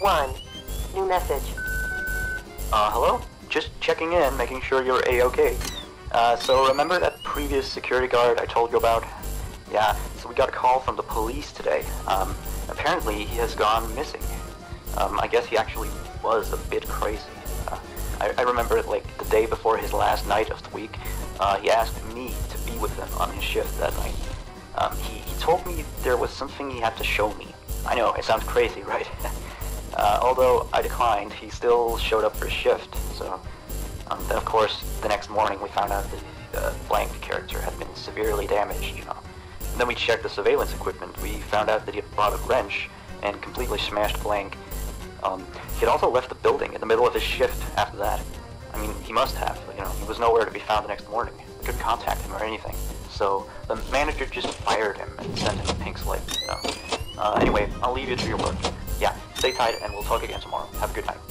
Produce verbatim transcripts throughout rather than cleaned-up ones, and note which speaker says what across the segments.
Speaker 1: one. New message.
Speaker 2: Uh, hello? Just checking in, making sure you're A-okay. Uh, so remember that previous security guard I told you about? Yeah, so we got a call from the police today. Um, apparently he has gone missing. Um, I guess he actually was a bit crazy. Uh, I, I remember, like, the day before his last night of the week, uh, he asked me to be with him on his shift that night. Um, he, he told me there was something he had to show me. I know, it sounds crazy, right? uh, although I declined, he still showed up for his shift, so... Um, then, of course, the next morning we found out that the uh, blank character had been severely damaged, you know. And then we checked the surveillance equipment. We found out that he had brought a wrench and completely smashed Blank. Um, he had also left the building in the middle of his shift after that. I mean, he must have, you know, he was nowhere to be found the next morning. We couldn't contact him or anything. So, the manager just fired him and sent him a pink slip, you know. Uh, anyway, I'll leave you to your work. Yeah, stay tight and we'll talk again tomorrow. Have a good night.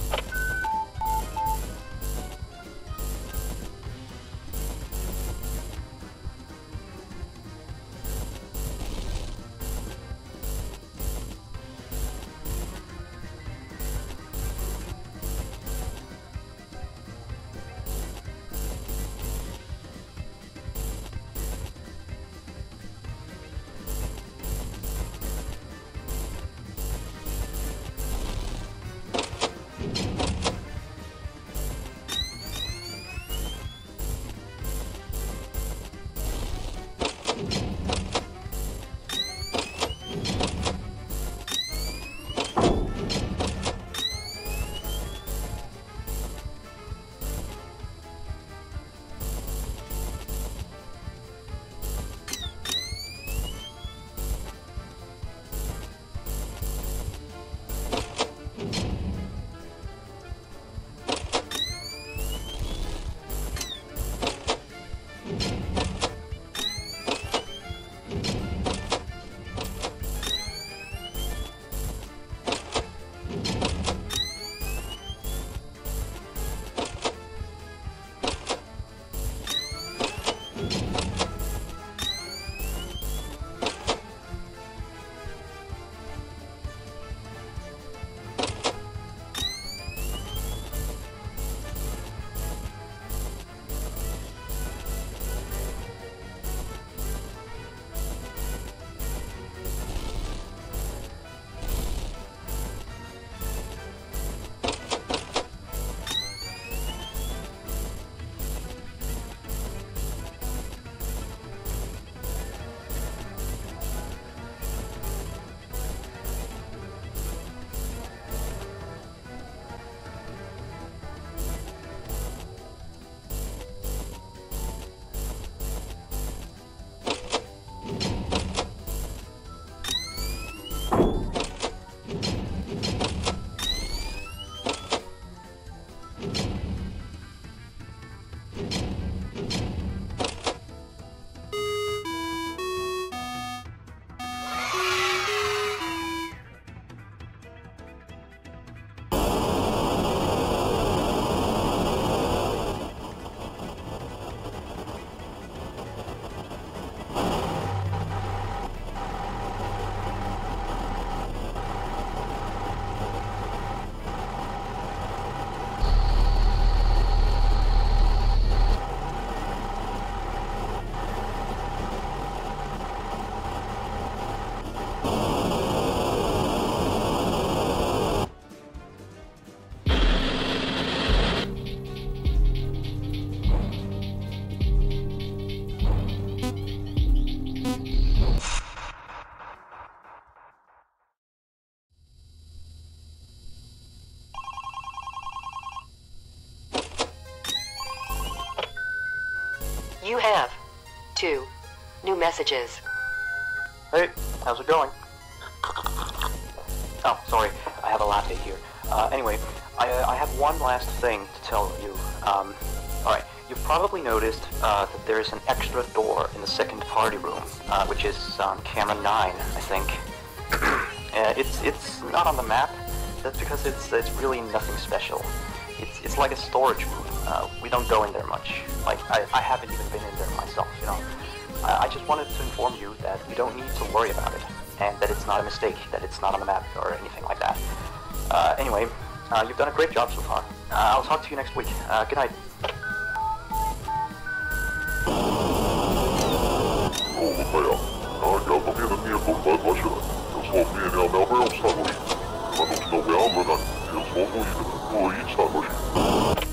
Speaker 1: You have two new messages.
Speaker 2: Hey, how's it going? Oh, sorry, I have a latte here. Uh, anyway, I, uh, I have one last thing to tell you. Um, alright, you've probably noticed uh, that there's an extra door in the second party room, uh, which is on camera nine, I think. uh, it's it's not on the map. That's because it's it's really nothing special. It's it's like a storage room. Uh, we don't go in there much. Like I, I haven't even been in there myself. You know. I, I just wanted to inform you that you don't need to worry about it, and that it's not a mistake, that it's not on the map or anything like that. Uh, anyway, uh, you've done a great job so far. Uh, I'll talk to you next week. Uh, good night.
Speaker 3: Rådberg, ja, grabbar menar mer på själva kön. Jag sa meningen med att jag stannar sig. Men också när vi använder till små skiten och i stannar sig.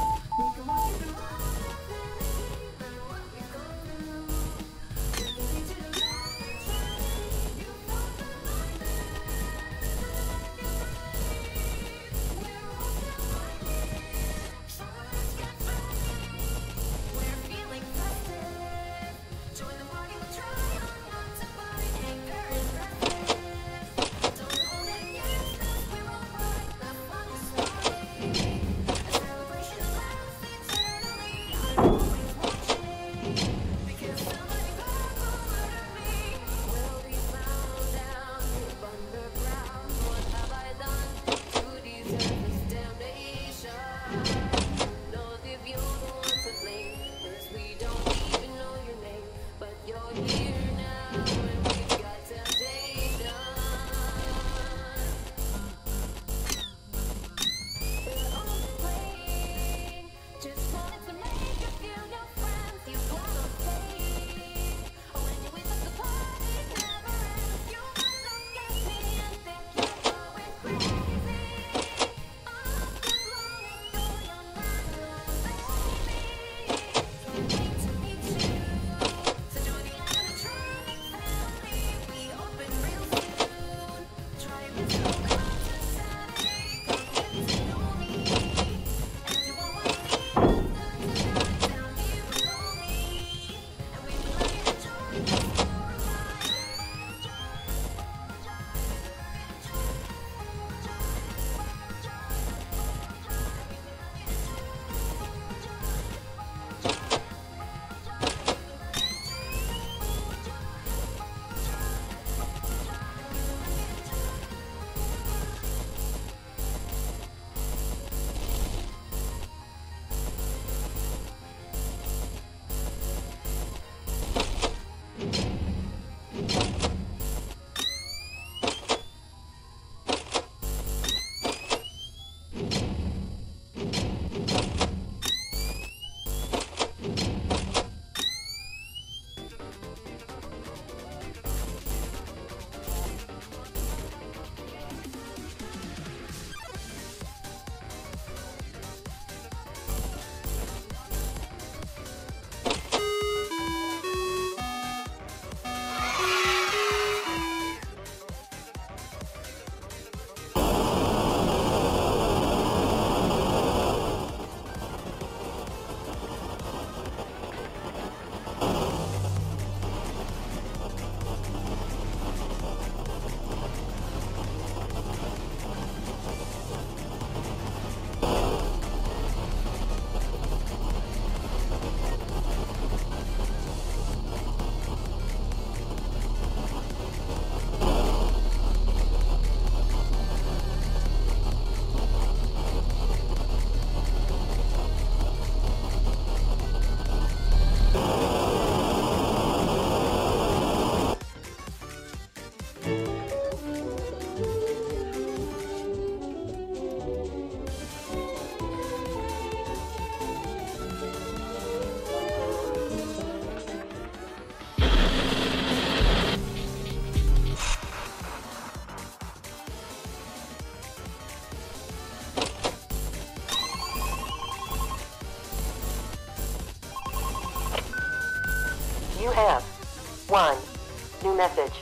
Speaker 1: You have one new message.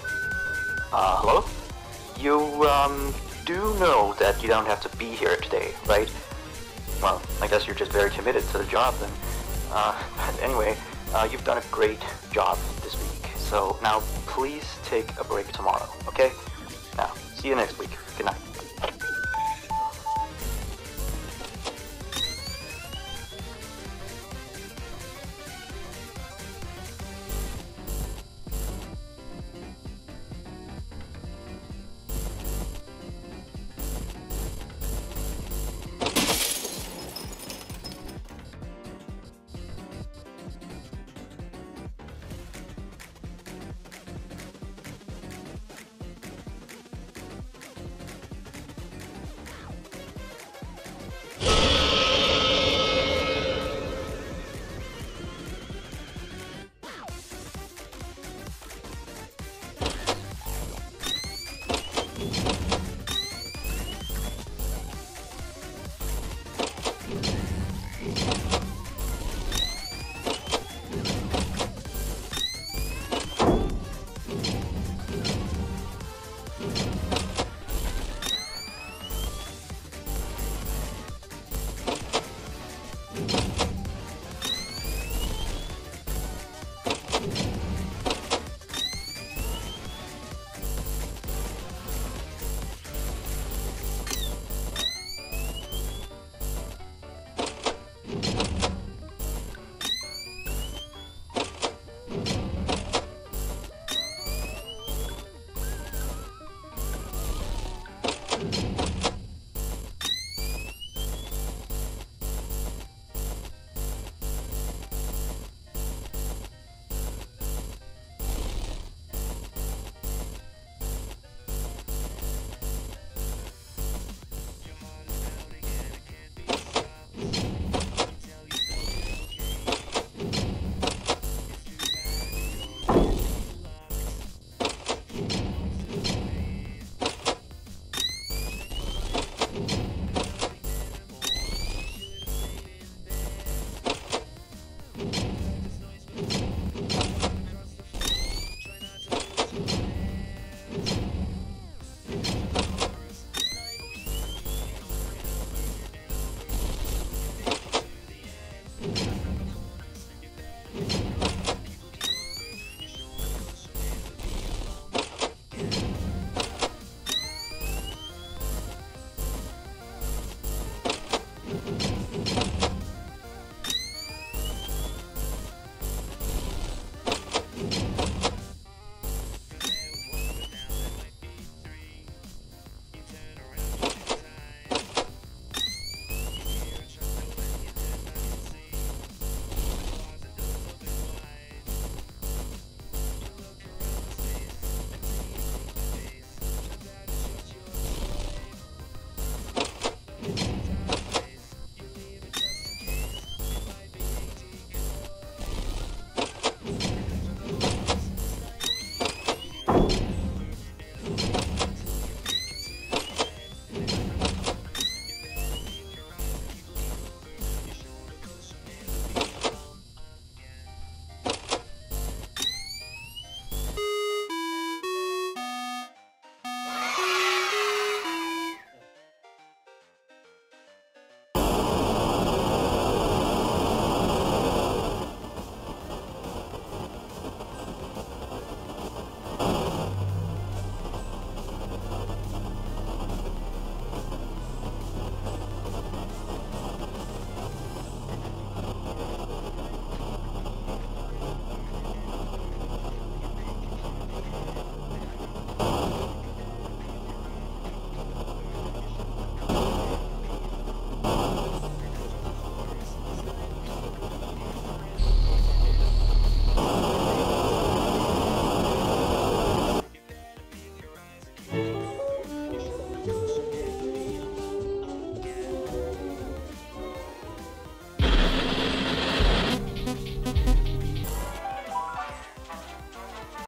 Speaker 2: Uh, hello? You, um, do know that you don't have to be here today, right? Well, I guess you're just very committed to the job then. Uh, but anyway, uh, you've done a great job this week. So now please take a break tomorrow, okay? Now, see you next week. Good night.